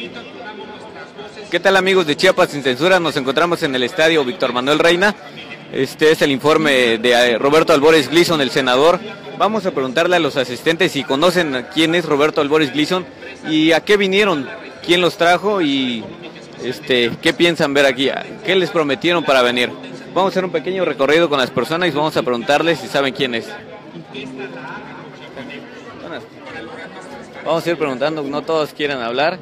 ¿Qué tal, amigos de Chiapas sin Censura? Nos encontramos en el estadio Víctor Manuel Reina. Este es el informe de Roberto Albores Gleason, el senador. Vamos a preguntarle a los asistentes si conocen quién es Roberto Albores Gleason y a qué vinieron, quién los trajo y qué piensan ver aquí, qué les prometieron para venir. Vamos a hacer un pequeño recorrido con las personas y vamos a preguntarles si saben quién es. Vamos a ir preguntando, no todos quieren hablar.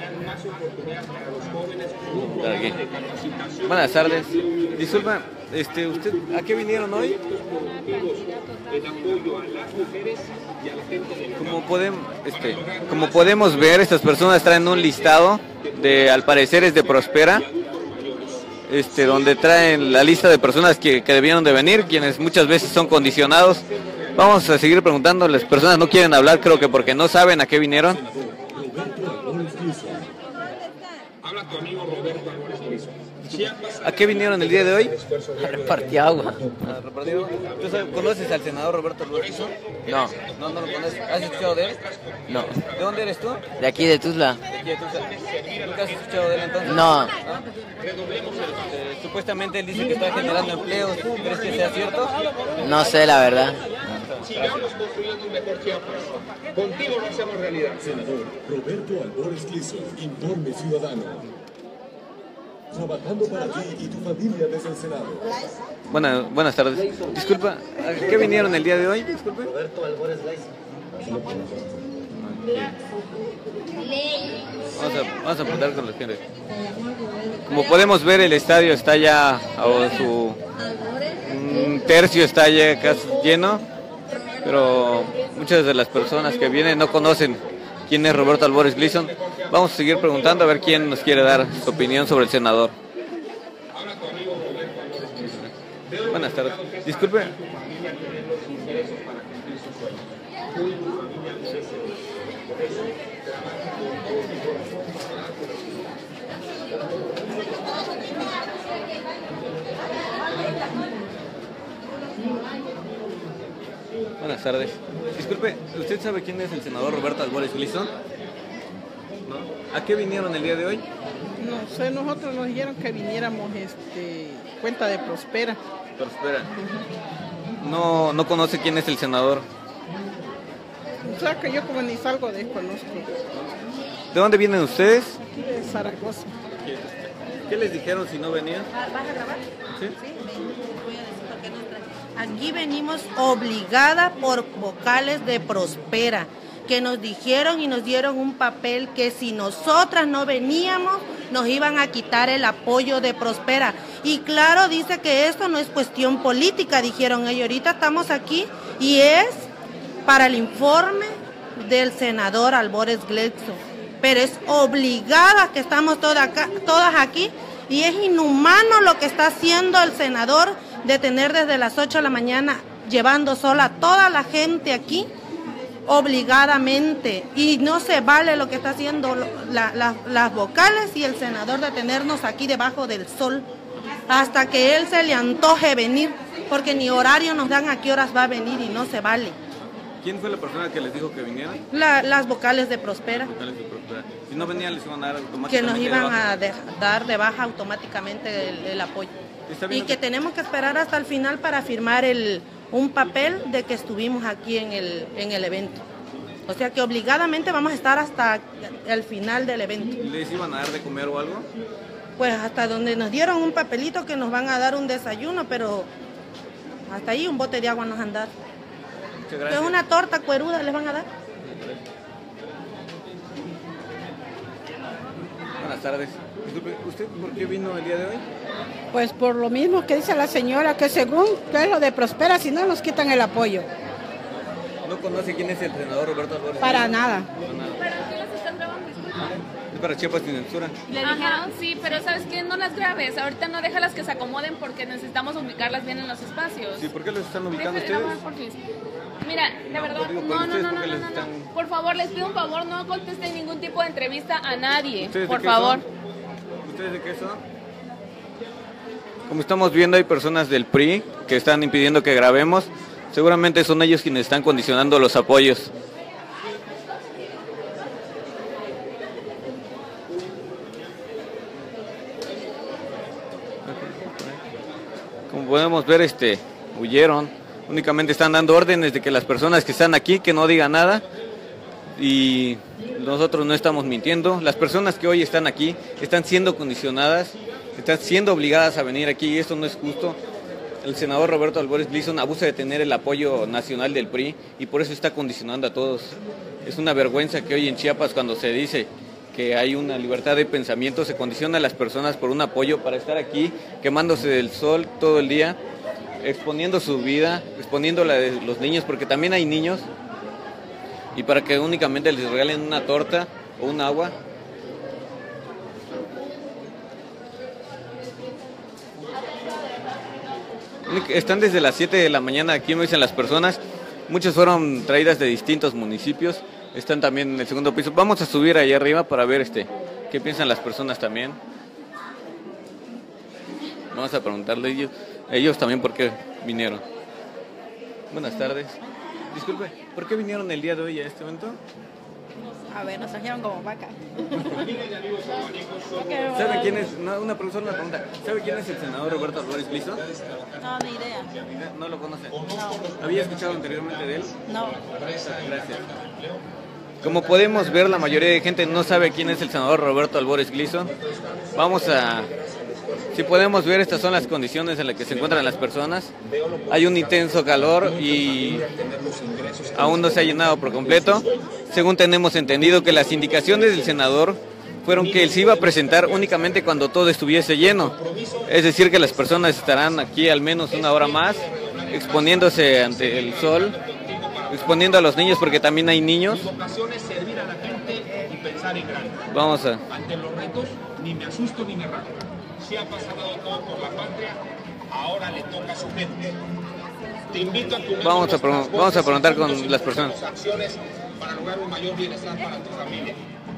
Aquí. Buenas tardes. Disculpa, ¿usted a qué vinieron hoy? Como podemos ver, estas personas traen un listado al parecer es de Prospera, donde traen la lista de personas que debieron de venir, quienes muchas veces son condicionados. Vamos a seguir preguntando, las personas no quieren hablar, creo que porque no saben a qué vinieron. Habla tu amigo Roberto Albores Gleason. ¿A qué vinieron el día de hoy? A repartir agua. ¿Tú conoces al senador Roberto Albores Gleason? No. No lo conoces. ¿Has escuchado de él? No. ¿De dónde eres tú? De aquí de Tuzla. De aquí de Tuzla. ¿Nunca has escuchado de él entonces? No. Supuestamente él dice que está generando empleos. ¿Crees que sea cierto? No sé, la verdad. Sigamos construyendo un mejor Chiapas. Contigo lo hacemos realidad. Senador Roberto Albores Gleason, Informe Ciudadano. Trabajando para ti y tu familia desde el Senado. Buenas tardes. Disculpa, ¿a qué vinieron el día de hoy? Disculpe. Roberto Albores Gleason. Vamos a apuntar con los gente. Como podemos ver, el estadio está ya un tercio está ya casi lleno, pero muchas de las personas que vienen no conocen quién es Roberto Albores Gleason. Vamos a seguir preguntando a ver quién nos quiere dar su opinión sobre el senador. Buenas tardes. Disculpe. Buenas tardes. Disculpe, ¿usted sabe quién es el senador Roberto Albores Gleason? ¿No? ¿A qué vinieron el día de hoy? No sé, nosotros nos dijeron que viniéramos cuenta de Prospera. Prospera. No conoce quién es el senador. O sea que yo como ni salgo desconozco. ¿De dónde vienen ustedes? Aquí de Zaragoza. ¿Qué les dijeron si no venían? ¿Vas a grabar? ¿Sí? Voy a decir por qué nos traen. Aquí venimos obligada por vocales de Prospera, que nos dijeron y nos dieron un papel que si nosotras no veníamos, nos iban a quitar el apoyo de Prospera. Y claro, dice que esto no es cuestión política, dijeron ellos. Ahorita estamos aquí y es para el informe del senador Albores Gleason. Pero es obligada que estamos todas aquí y es inhumano lo que está haciendo el senador de tener desde las 8 de la mañana llevando sola a toda la gente aquí obligadamente, y no se vale lo que está haciendo las vocales y el senador de tenernos aquí debajo del sol hasta que él se le antoje venir, porque ni horario nos dan a qué horas va a venir y no se vale. ¿Quién fue la persona que les dijo que vinieran? Las vocales de Prospera. Si no venían, les iban a dar automáticamente. Que nos iban a dar de baja automáticamente el apoyo. Y que tenemos que esperar hasta el final para firmar un papel de que estuvimos aquí en el evento. O sea que obligadamente vamos a estar hasta el final del evento. ¿Les iban a dar de comer o algo? Pues hasta donde nos dieron un papelito que nos van a dar un desayuno, pero hasta ahí un bote de agua nos han dado. Es una torta cueruda les van a dar. Buenas tardes. Disculpe, ¿usted por qué vino el día de hoy? Pues por lo mismo que dice la señora, que según que es lo de Prospera, si no nos quitan el apoyo. ¿No conoce quién es el senador Roberto Albores? Para nada. ¿Para qué las están grabando? Es para Chiapas sin Censura. Ajá, sí, pero ¿sabes qué? No las grabes. Ahorita no déjalas que se acomoden porque necesitamos ubicarlas bien en los espacios. Sí, ¿por qué los están ubicando Deja, ustedes? porfis. Mira, de verdad, no. Por favor, les pido un favor, no contesten ningún tipo de entrevista a nadie. Por favor. ¿Ustedes de qué son? Como estamos viendo, hay personas del PRI que están impidiendo que grabemos. Seguramente son ellos quienes están condicionando los apoyos. Como podemos ver, huyeron. Únicamente están dando órdenes de que las personas que están aquí, que no digan nada. Y nosotros no estamos mintiendo. Las personas que hoy están aquí están siendo condicionadas, están siendo obligadas a venir aquí y esto no es justo. El senador Roberto Albores Gleason abusa de tener el apoyo nacional del PRI y por eso está condicionando a todos. Es una vergüenza que hoy en Chiapas, cuando se dice que hay una libertad de pensamiento, se condiciona a las personas por un apoyo para estar aquí quemándose del sol todo el día, exponiendo su vida, exponiendo la de los niños, porque también hay niños, y para que únicamente les regalen una torta o un agua. Están desde las 7 de la mañana aquí, me dicen las personas. Muchas fueron traídas de distintos municipios. Están también en el segundo piso. Vamos a subir ahí arriba para ver qué piensan las personas también. Vamos a preguntarle ellos también por qué vinieron. Buenas tardes. Disculpe, ¿por qué vinieron el día de hoy a este evento? A ver, nos trajeron como vaca. ¿Sabe quién es? Una pregunta. ¿Sabe quién es el senador Roberto Albores Gleason? No, ni idea. ¿No lo conoce? No. ¿Había escuchado anteriormente de él? No. Gracias. Como podemos ver, la mayoría de gente no sabe quién es el senador Roberto Albores Gleason. Si podemos ver, estas son las condiciones en las que se encuentran las personas. Hay un intenso calor y aún no se ha llenado por completo. Según tenemos entendido que las indicaciones del senador fueron que él se iba a presentar únicamente cuando todo estuviese lleno. Es decir, que las personas estarán aquí al menos una hora más, exponiéndose ante el sol, exponiendo a los niños, porque también hay niños. Vamos a... Ante los retos, ni me asusto ni me rajo. Chiapas ha dado todo por la patria, ahora le toca a su gente. Te invito a que vamos a preguntar con las personas. Acciones para lograr un mayor bienestar para tu familia.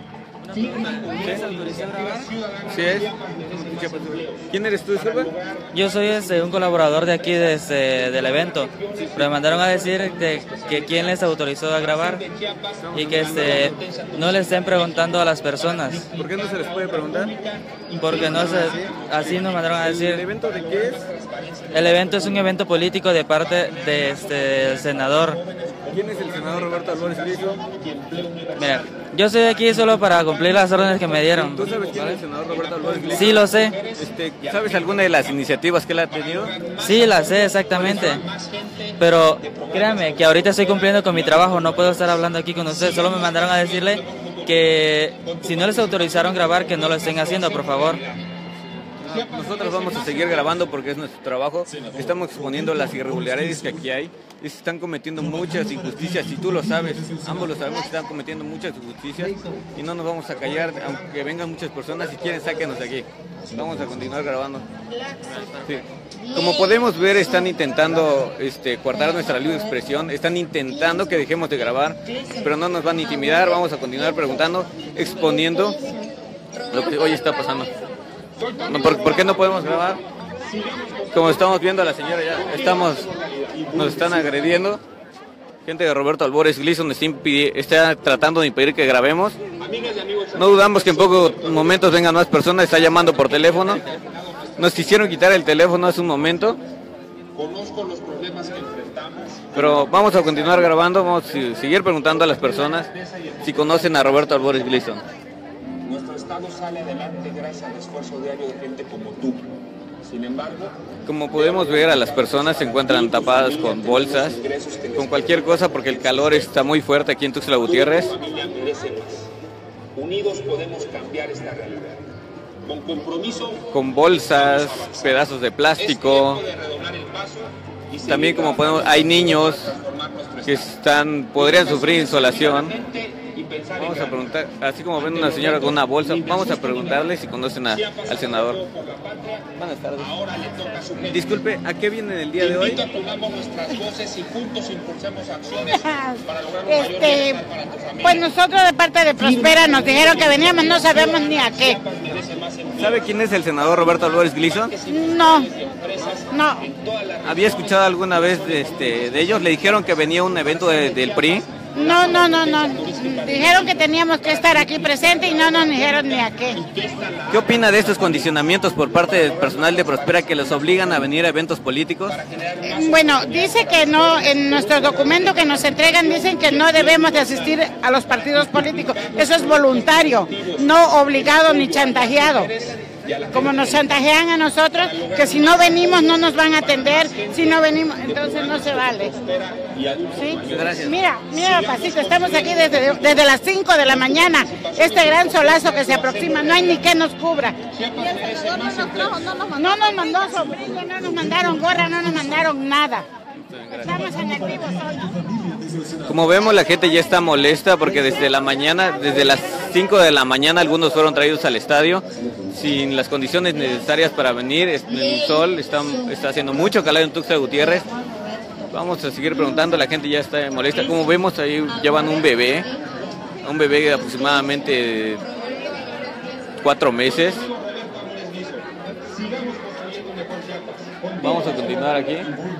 ¿Sí es? ¿Quién eres tú, disculpa? Yo soy un colaborador de aquí del evento, pero me mandaron a decir que quién les autorizó a grabar y que no le estén preguntando a las personas. ¿Por qué no se les puede preguntar? Porque así nos mandaron a decir. ¿El evento de qué es? El evento es un evento político de parte del senador. ¿Quién es el senador Roberto Albores Gleason? Mira, yo estoy aquí solo para cumplir las órdenes que me dieron. ¿Tú sabes quién es el senador Roberto Albores Gleason? Sí, lo sé. ¿Sabes alguna de las iniciativas que él ha tenido? Sí, la sé exactamente. Pero créanme que ahorita estoy cumpliendo con mi trabajo, no puedo estar hablando aquí con ustedes. Solo me mandaron a decirle que si no les autorizaron grabar, que no lo estén haciendo, por favor. Nosotros vamos a seguir grabando porque es nuestro trabajo. Estamos exponiendo las irregularidades que aquí hay. Se están cometiendo muchas injusticias y tú lo sabes. Ambos lo sabemos que están cometiendo muchas injusticias y no nos vamos a callar, aunque vengan muchas personas. Si quieren, sáquenos de aquí. Vamos a continuar grabando. Sí. Como podemos ver, están intentando coartar nuestra libre expresión. Están intentando que dejemos de grabar, pero no nos van a intimidar. Vamos a continuar preguntando, exponiendo lo que hoy está pasando. ¿Por qué no podemos grabar? Como estamos viendo a la señora ya, nos están agrediendo. Gente de Roberto Albores Gleason está tratando de impedir que grabemos. No dudamos que en pocos momentos vengan más personas, está llamando por teléfono. Nos quisieron quitar el teléfono hace un momento. Conozco los problemas que enfrentamos. Pero vamos a continuar grabando, vamos a seguir preguntando a las personas si conocen a Roberto Albores Gleason. Nuestro estado sale adelante gracias al esfuerzo diario de gente como tú. Sin embargo, como podemos ver, a las personas se encuentran tapadas con bolsas, con cualquier cosa, porque el calor está muy fuerte aquí en Tuxtla Gutiérrez. Unidos podemos cambiar esta realidad. Con compromiso, con bolsas, pedazos de plástico. También, como podemos, hay niños que podrían sufrir insolación. Vamos a preguntar, así como ven una señora con una bolsa, vamos a preguntarle si conocen al senador. Buenas tardes. Disculpe, ¿a qué vienen el día de hoy? Pues nosotros de parte de Prospera nos dijeron que veníamos, no sabemos ni a qué. ¿Sabe quién es el senador Roberto Albores Gleason? No. ¿Había escuchado alguna vez de ellos? ¿Le dijeron que venía un evento del PRI? No. dijeron que teníamos que estar aquí presentes y no nos dijeron ni a qué. ¿Qué opina de estos condicionamientos por parte del personal de Prospera que los obligan a venir a eventos políticos? Bueno, dice que no, en nuestros documentos que nos entregan dicen que no debemos de asistir a los partidos políticos. Eso es voluntario, no obligado ni chantajeado. Como nos chantajean a nosotros, que si no venimos no nos van a atender, si no venimos, entonces no se vale. ¿Sí? Gracias. Mira, papacito, estamos aquí desde las 5 de la mañana, este gran solazo que se aproxima, no hay ni que nos cubra. No nos mandó sombrilla, no nos mandaron gorra, no nos mandaron nada. Estamos en el vivo solo. Como vemos, la gente ya está molesta porque desde la mañana, desde las 5 de la mañana, algunos fueron traídos al estadio sin las condiciones necesarias para venir. El sol está haciendo mucho calor en Tuxtla Gutiérrez. Vamos a seguir preguntando, la gente ya está molesta. Como vemos, ahí llevan un bebé de aproximadamente 4 meses. Vamos a continuar aquí.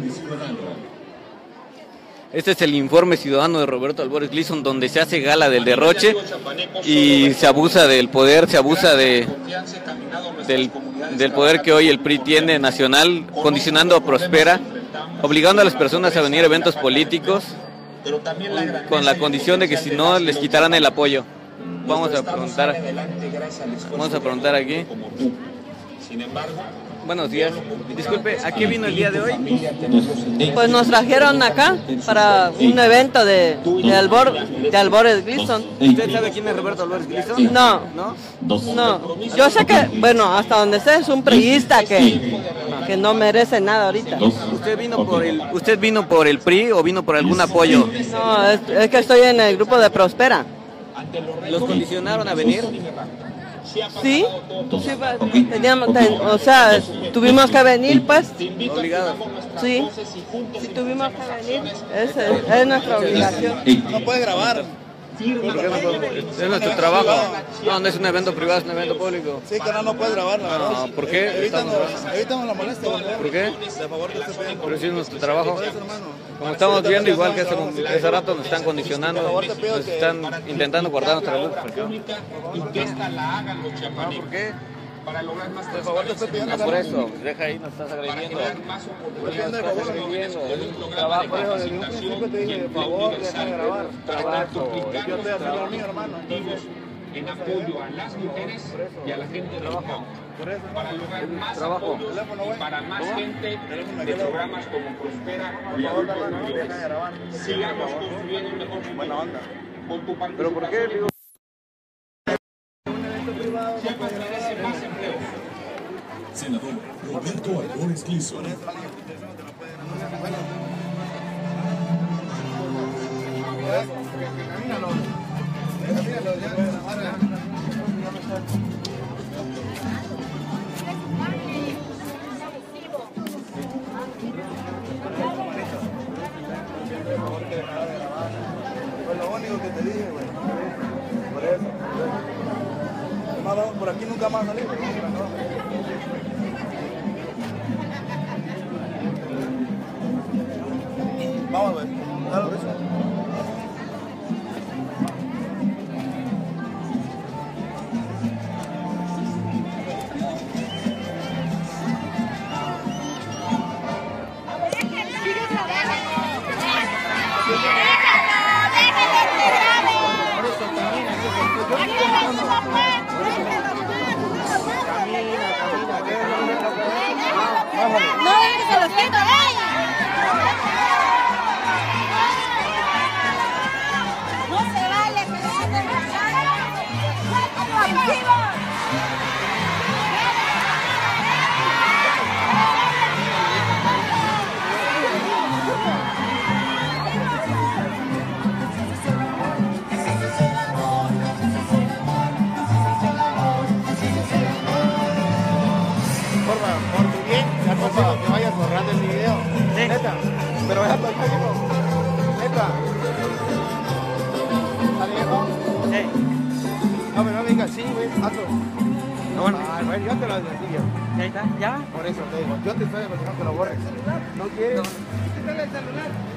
Este es el informe ciudadano de Roberto Albores Gleason, donde se hace gala del derroche y se abusa del poder, se abusa del poder que hoy el PRI tiene nacional, condicionando a Prospera, obligando a las personas a venir a eventos políticos con la condición de que si no les quitarán el apoyo. Vamos a preguntar aquí. Buenos días. Disculpe, ¿a qué vino el día de hoy? Pues nos trajeron acá para un evento de Albores Gleason. ¿Usted sabe quién es Roberto Albores Gleason? No. Yo sé que, bueno, hasta donde sé es un priista que no merece nada ahorita. ¿Usted vino por el PRI o vino por algún apoyo? No, es que estoy en el grupo de Prospera. ¿Los condicionaron a venir? Sí, tuvimos que venir, pues. ¿Obligados? Sí, tuvimos que venir, es nuestra obligación. No puede grabar. Es nuestro trabajo. No es un evento privado, es un evento público. Sí, que no puede grabar. No, ¿por qué? Evítame la molestia. ¿Por qué? De favor, que usted pide. Pero sí es nuestro trabajo. Como estamos viendo, igual que hace rato nos están condicionando, nos están intentando guardar nuestra luz. ¿Por qué? Para lograr más transparencia. Por eso, deja ahí, nos estás agrediendo. Más oportunidades un programa de capacitación de favor, deja de grabar. Trabajo. Yo estoy haciendo lo mío, hermano. En apoyo a las mujeres y a la gente del campo. Para lograr más apoyo y para más gente de programas como Prospera y Adultos Mayores, sigamos construyendo un mejor futuro. Con tu participación. ¿Pero por qué? Senador Roberto Albores Gleason. Fue lo único que te dije, güey. Por eso. Por aquí nunca más salí, güey. Vamos, güey. Dale, por eso. No, se los quito, no se vale que se anden Por tu bien, ya consigo que vayas borrando el video. Sí. Neta. Pero ya está hijo. Neta. ¿Está viejo? Sí. No, pero no me digas sí, güey. Hazlo. No, bueno. Ay, güey, yo te lo decía. Ya está, ya. Por eso te digo, yo te estoy aconsejando que lo borres. ¿No quieres? Quítale el celular.